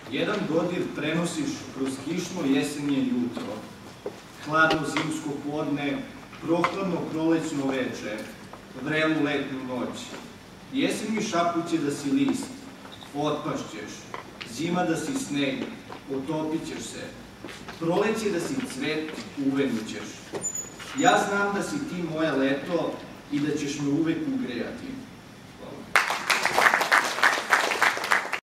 Jedan dodir prenosiš kroz kišno jesenje jutro, hladno zimsko podne, prohladno prolećno veče, vrelu letnu noć. Jesen mi šapuće da si list, otpašćeš, zima da si sneg, otopit ćeš se, proleće da si cvet, uvenućeš. Ja znam da si ti moje leto i da ćeš me uvek ugrejati.